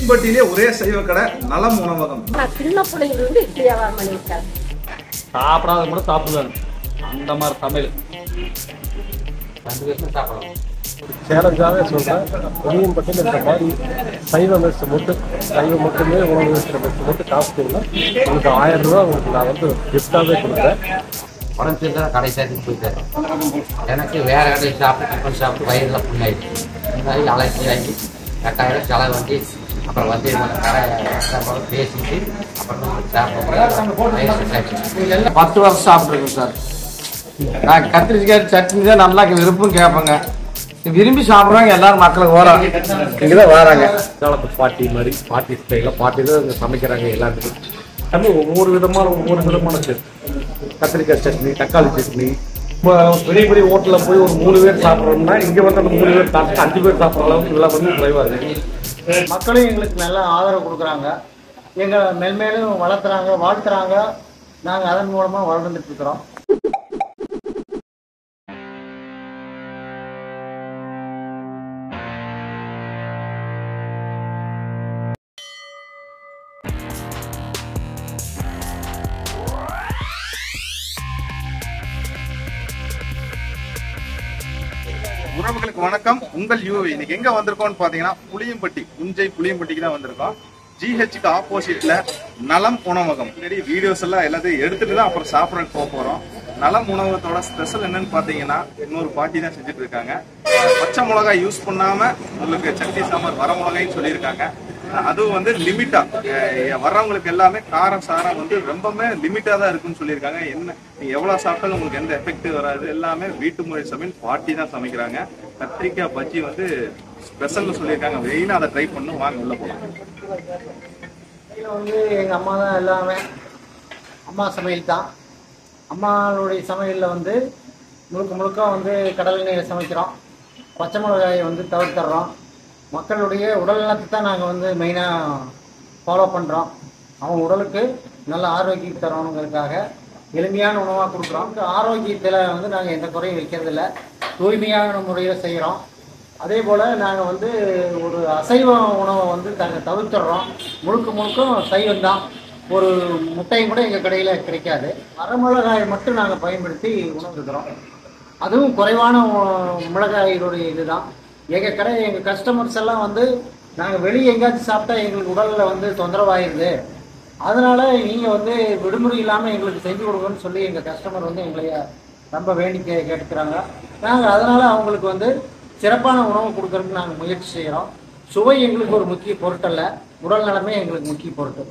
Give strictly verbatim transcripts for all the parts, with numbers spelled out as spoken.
புளியம்பட்டியிலே ஒரே சைவ கடை நலம் உணவகம். சின்ன பிள்ளைங்க வந்து இட்லி வியாபாரம் பண்ணியிருக்காங்க. சாப்பிடாத கூட சாப்பிடுவாங்க. அந்த மாதிரி சமையல் ரெண்டு பேரும் சாப்பிடலாம். சேலஞ்சாவே சொல்றேன், புளியம்பட்டியில் இந்த மாதிரி சைவ மெஸ் மட்டும் சைவம் மட்டுமே உணவு வைக்கிற மெஸ் மட்டும் சாப்பிட்டீங்கன்னா உங்களுக்கு ஆயிரம் ரூபா உங்களுக்கு நான் வந்து கிஃப்டாகவே கொடுக்குறேன். உடம்பு தெரிஞ்சா கடை சேர்த்துட்டு போயிட்டாரு. எனக்கு வேற கடை சாப்பிட்டு டிஃபன் சாப்பிட்டு வயிறுல புண்ணாயிடுச்சு. இந்த மாதிரி அலைச்சி ஆகி கட்டாயிரம் செலவு வண்டி அப்புறம் வந்து கடை பேசிட்டு அப்புறம் சாப்பிட பத்து வருஷம் சாப்பிட்ருக்கேன் சார். நான் கத்திரிக்காய் சட்னி தான் நல்லா விருப்பம் கேட்பேங்க. விரும்பி சாப்பிட்றாங்க எல்லாரும் மக்களுக்கு வராங்க. இங்கே தான் வராங்க. காலத்து பாட்டி மாதிரி பாட்டி ஸ்டைலில் பாட்டி தான் இங்கே சமைக்கிறாங்க. எல்லாத்துக்கும் தம்பி ஒவ்வொரு விதமான ஒவ்வொரு விதமான சட்னி, கத்திரிக்காய் சட்னி, தக்காளி சட்னி. இப்போ பெரிய பெரிய ஹோட்டலில் போய் ஒரு மூணு பேர் சாப்பிட்றோம்னா இங்கே வந்து அந்த மூணு பேர் சாப்பிட்டு அஞ்சு பேர் சாப்பிட்ற அளவுக்கு இதெல்லாம் வந்து குறைவாக இருக்கு. மக்களும் எங்களுக்கு நல்ல ஆதரவு கொடுக்குறாங்க. எங்களை மென்மேலும் வளர்த்துறாங்க, வாழ்த்துறாங்க. நாங்கள் அதன் மூலமாக வளர்ந்துட்டு இருக்கிறோம். உறவுகளுக்கு வணக்கம். உங்கள் யூவி இன்னைக்கு எங்க வந்திருக்கோம்னு பாத்தீங்கன்னா புளியம்பட்டி, புஞ்சை புளியம்பட்டிக்கு தான் வந்திருக்கோம். ஜிஹெச்சுக்கு ஆப்போசிட்ல நலம் உணவகம். சரி, வீடியோஸ் எல்லாம் எல்லாத்தையும் எடுத்துட்டு தான் அப்புறம் சாப்பிட்றதுக்கு போக போறோம். நலம் உணவகத்தோட ஸ்பெஷல் என்னன்னு பாத்தீங்கன்னா இன்னொரு பாட்டி தான் செஞ்சுட்டு இருக்காங்க. பச்சை மிளகாய் யூஸ் பண்ணாம உங்களுக்கு சட்னி சாம்பார் வர மிளகாய்ன்னு சொல்லியிருக்காங்க. அதுவும் வந்து லிமிட்டா வர்றவங்களுக்கு எல்லாமே காரம் சாரம் வந்து ரொம்பவே லிமிட்டா தான் இருக்குன்னு சொல்லியிருக்காங்க. என்ன நீங்க எவ்வளவு சாப்பிட்டாலும் உங்களுக்கு எந்த எஃபெக்ட் வராது. எல்லாமே வீட்டு முறை சமையல் பாட்டி தான் சமைக்கிறாங்க. கத்திரிக்காய் பஜ்ஜி வந்து ஸ்பெஷல்னு சொல்லியிருக்காங்க. வெயினா அதை ட்ரை பண்ணணும். வாங்க உள்ள போலாம். இதில் வந்து எங்கள் அம்மா தான் எல்லாமே. அம்மா சமையல் தான். அம்மாவுடைய சமையலில் வந்து முழுக்க முழுக்க வந்து கடல் எண்ணெயில் சமைக்கிறோம். பச்சை மிளகாயை வந்து தவிர்த்துறோம். மக்களுடைய உடல் நலத்தை தான் நாங்கள் வந்து மெயினாக ஃபாலோ பண்ணுறோம். அவங்க உடலுக்கு நல்ல ஆரோக்கியம் தரணுங்கிறதுக்காக எளிமையான உணவாக கொடுக்குறோம். ஆரோக்கியத்தில் வந்து நாங்கள் எந்த குறையும் வைக்கிறதில்ல. தூய்மையான முறையில் செய்கிறோம். அதே போல் நாங்கள் வந்து ஒரு அசைவ உணவை வந்து நாங்கள் தவிர்த்துடுறோம். முழுக்க முழுக்க சைவம் தான். ஒரு முட்டையும் கூட எங்கள் கடையில் கிடைக்காது. வரமிளகாயை மட்டும் நாங்கள் பயன்படுத்தி உணவுக்கிறோம். அதுவும் குறைவான மிளகாயினுடைய இது தான். எங்கள் கடை எங்கள் கஸ்டமர்ஸ் எல்லாம் வந்து நாங்கள் வெளியே எங்கேயாச்சும் சாப்பிட்டா எங்களுக்கு உடலில் வந்து தொந்தரவாயிருது, அதனால் நீங்கள் வந்து விடுமுறை இல்லாமல் எங்களுக்கு செஞ்சு கொடுங்கன்னு சொல்லி எங்கள் கஸ்டமர் வந்து எங்களை ரொம்ப வேண்டிக்கை கேட்டுக்கிறாங்க. நாங்கள் அதனால் அவங்களுக்கு வந்து சிறப்பான உணவு கொடுக்கறதுக்கு நாங்கள் முயற்சி செய்கிறோம். சுவை எங்களுக்கு ஒரு முக்கிய பொருட்டல்ல, உடல் நலமே எங்களுக்கு முக்கிய பொருட்டு.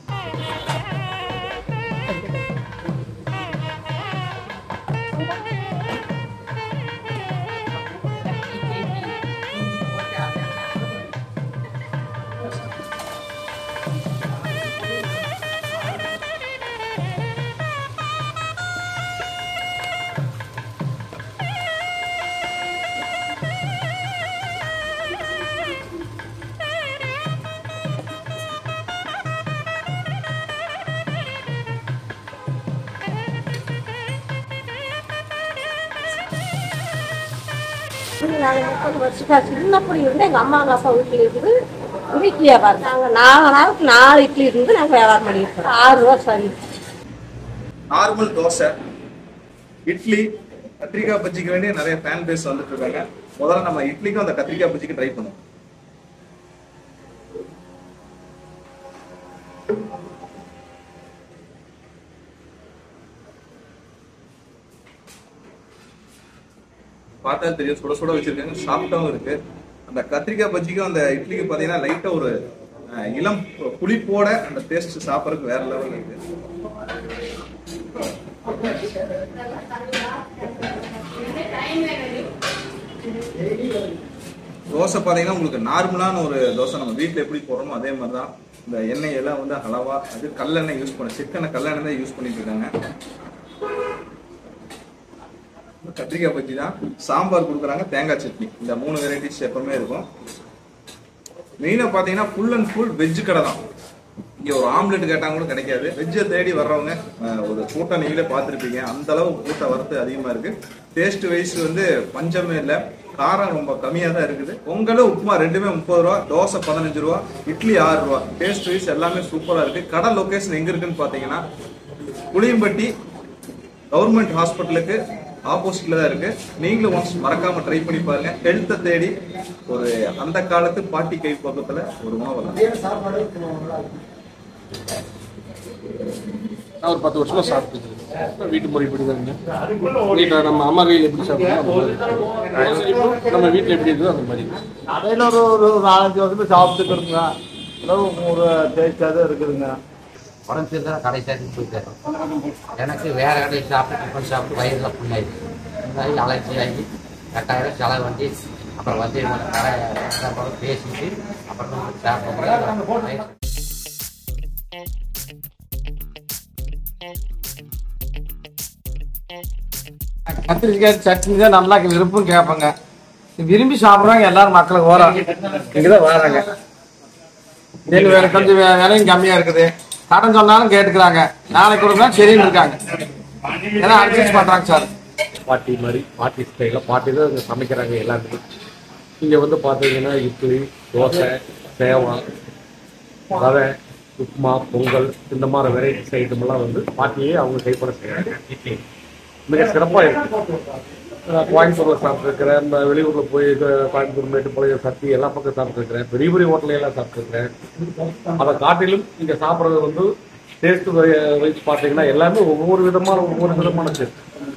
நாங்கள் முப்பது வருஷமா சின்ன பிள்ளைங்க இருந்து எங்கள் அம்மா எங்கள் அப்பா வீட்டில் இருக்குது இட்லி வியாபாரம். நாங்கள் நாலு நாளுக்கு நாலு இட்லி இருந்து நாங்கள் வியாபாரம் பண்ணியிருக்கோம். ஆறு ரூபா சரி. நார்மல் தோசை, இட்லி, கத்திரிக்காய் பஜ்ஜிக்கு வேண்டிய நிறைய ஃபேன் பேஸ் வந்துட்டு இருக்காங்க. முதல்ல நம்ம இட்லிக்கும் அந்த கத்திரிக்காய் பஜ்ஜிக்கு ட்ரை பண்ணுவோம். பார்த்தா தெரியும், சுட சுட வச்சிருக்காங்க. சாஃப்டாவும் இருக்கு. அந்த கத்திரிக்காய் பஜ்ஜிக்கும் அந்த இட்லிக்கு பாத்தீங்கன்னா லைட்டா ஒரு இளம் புளிப்போட அந்த டேஸ்ட் சாப்பிட்றதுக்கு வேற லெவல் இருக்கு. தோசை பாத்தீங்கன்னா உங்களுக்கு நார்மலான ஒரு தோசை நம்ம வீட்டுல எப்படி போடுறோமோ அதே மாதிரிதான். இந்த எண்ணெய் எல்லாம் வந்து அளவா, அது கல்லெண்ணெய் யூஸ் பண்ண சிக்கன கல்லெண்ணெய் தான் யூஸ் பண்ணிட்டு இருக்காங்க. கத்திரிக்காய் பஜ்ஜி தான், சாம்பார் கொடுக்குறாங்க, தேங்காய் சட்னி, இந்த மூணு வெரைட்டிஸ் எப்பவுமே இருக்கும். மெயினா பாத்தீங்கன்னா ஃபுல் அண்ட் ஃபுல் வெஜ் கடை தான். இங்க ஒரு ஆம்லெட் கேட்டாங்க கூட கிடைக்காது. வெஜ்ஜை தேடி வர்றவங்க ஒரு கூட்டம் நீங்களே பார்த்துருப்பீங்க. அந்த அளவு கூட்டம் வரத்து அதிகமா இருக்கு. டேஸ்ட் வைஸ் வந்து பஞ்சமே இல்லை. காரம் ரொம்ப கம்மியா தான் இருக்குது. பொங்கல் உப்புமா ரெண்டுமே முப்பது ரூபா, தோசை பதினஞ்சு ரூபா, இட்லி ஆறு ரூபா. டேஸ்ட் வைஸ் எல்லாமே சூப்பரா இருக்கு. கடை லொகேஷன் எங்க இருக்குன்னு பாத்தீங்கன்னா புளியம்பட்டி கவர்மெண்ட் ஹாஸ்பிட்டலுக்கு ஆப்போசிட்ல தான் இருக்கு. நீங்களும் ஒன்ஸ் மறக்காம ட்ரை பண்ணி பாருங்க. ஹெல்த்தை தேடி ஒரு அந்த காலத்து பாட்டி கை பக்கத்துல ஒரு உணவு. நான் ஒரு பத்து வருஷமா சாப்பிட்டு வீட்டு முறை இப்படி தான். வீட்டில் நம்ம அம்மா கையில் எப்படி சாப்பிடுவோம், நம்ம வீட்டில் எப்படி இருக்குதோ அந்த மாதிரி. கடையில் ஒரு ஒரு நாலஞ்சு வருஷமா சாப்பிட்டுட்டு இருங்க. ஒரு டேஸ்டாக தான் இருக்குதுங்க. உடம்பு தான் கடை சேர்த்து போயிட்டாரு. எனக்கு வேற கடையில் சாப்பிட்டு டிஃபன் சாப்பிட்டு வயிறுலாம் ஃபுல்லாகிடுச்சு. ஃபுல்லாகி அலர்ஜி ஆகி எட்டாயிரம் செலவு வண்டி அப்புறம் வந்து கடை பேசிட்டு அப்புறம் சாப்பிட கத்திரிக்காய் சட்னி தான் நல்லா விருப்பம் கேட்பாங்க. விரும்பி சாப்பிட்றாங்க எல்லாரும். மக்களுக்கு ஓரம் இங்கதான் வராங்க. வேற கொஞ்சம் விலையும் கம்மியா இருக்குது. கடன் சொன்னாலும் கேட்டுக்கிறாங்க. நாளைக்கு கொடுத்தா சரின்னு இருக்காங்க. ஏன்னா அட்ஜஸ்ட் பண்றாங்க சார். பாட்டி மாதிரி பாட்டி ஸ்டைலில் பாட்டி தான் இங்கே சமைக்கிறாங்க எல்லாருமே. இங்கே வந்து பார்த்தீங்கன்னா இட்லி, தோசை, சேவா, ரவை, உப்புமா, பொங்கல் இந்த மாதிரி வெரைட்டிஸ் ஐட்டமெல்லாம் வந்து பாட்டியே அவங்க கைப்பட செய்கிறாங்க. இட்லி மிக சிறப்பாக இருக்குது. கோயம்புத்தூரில் சாப்பிட்ருக்கிறேன், இந்த வெளியூரில் போய் கோயம்புத்தூர், மேட்டுப்பாளையம், சத்தி எல்லா பக்கம் சாப்பிட்ருக்கிறேன். பெரிய பெரிய ஹோட்டலையெல்லாம் சாப்பிட்ருக்கிறேன். அதை காட்டிலும் இங்கே சாப்பிட்றது வந்து டேஸ்ட் வைஸ் பார்த்தீங்கன்னா எல்லாமே ஒவ்வொரு விதமான ஒவ்வொரு விதமான டேஸ்ட்.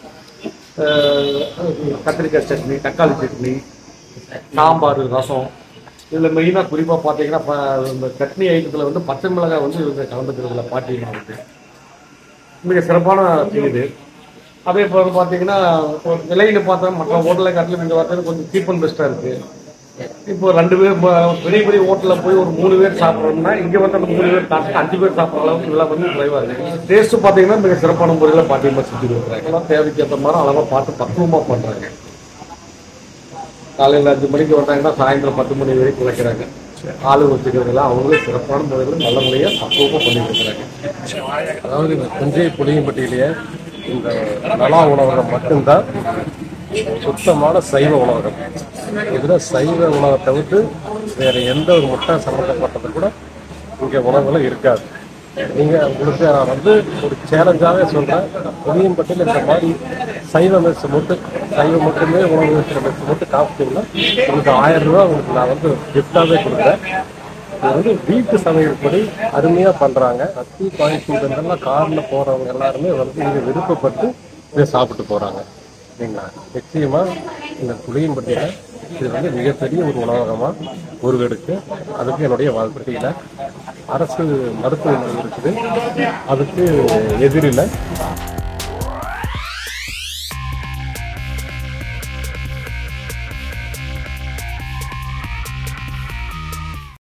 கத்திரிக்காய் சட்னி, தக்காளி சட்னி, சாம்பார், ரசம். இதில் மெயினாக குறிப்பாக பார்த்தீங்கன்னா இந்த சட்னி ஐட்டத்தில் வந்து பச்சை மிளகாய் வந்து இவங்க கலந்துக்கிறதுல பாட்டிங்கன்னா வந்து மிக சிறப்பான இது. அதே போல் பார்த்தீங்கன்னா விலையில் பார்த்தா மற்ற ஹோட்டலை காட்டிலும் இந்த வார்த்தை கொஞ்சம் சீப் அண்ட் பெஸ்ட்டாக இருக்குது. இப்போ ரெண்டு பேர் பெரிய பெரிய ஹோட்டலில் போய் ஒரு மூணு பேர் சாப்பிட்றோம்னா இங்கே வந்து அந்த மூணு பேர் சாப்பிட்டு அஞ்சு பேர் சாப்பிட்ற அளவுக்கு விலை வந்து குறைவாக இருக்குது. டேஸ்ட்டு பார்த்தீங்கன்னா மிக சிறப்பான முறையில் பாட்டியமாக செஞ்சு கொடுக்குறாங்க. எல்லாம் தேவைக்கு ஏற்ற மாதிரி அளவாக பார்த்து பக்குவமாக பண்ணுறாங்க. காலையில் அஞ்சு மணிக்கு வந்தாங்கன்னா சாயந்தரம் பத்து மணி வரைக்கும் வைக்கிறாங்க. ஆளு வச்சுக்கிறதுலாம் அவங்களே சிறப்பான முறையில் நல்ல முறையாக பக்குவமாக பண்ணி கொடுக்குறாங்க. அதாவது இந்த தஞ்சை புளியம்பட்டியிலேயே இந்த நலா உணவகம் மட்டும்தான் சுத்தமான சைவ உணவகம். இதில் சைவ உணவகத்தை விட்டு வேறு எந்த ஒரு முட்டை சம்மந்தப்பட்டது கூட இங்கே உணவுகளும் இருக்காது. நீங்கள் உங்களுக்கு நான் வந்து ஒரு சேலஞ்சாகவே சொல்கிறேன், புளியம்பட்டியில் இந்த மாதிரி சைவ மெஸ் மட்டும் சைவம் மட்டுமே உணவு வைக்கிற மெஸ் மட்டும் காப்பிட்டீங்கன்னா உங்களுக்கு ஆயிரம் ரூபா உங்களுக்கு நான் வந்து கிஃப்டாகவே கொடுக்குறேன். இது வந்து வீட்டு சமையல் படி அருமையாக பண்ணுறாங்க. அத்தி கோயம்புத்தூர்லாம் காரில் போகிறவங்க எல்லாருமே வந்து இங்கே விருப்பப்பட்டு இதை சாப்பிட்டு போகிறாங்க. சரிங்களா? நிச்சயமாக இந்த புளியம்பட்டியில் இது வந்து மிகப்பெரிய ஒரு உணவகமாக உருவெடுக்கு. அதுக்கு என்னுடைய வாழ்க்கையில் அரசு மருத்துவமனை இருக்குது, அதுக்கு எதிரில்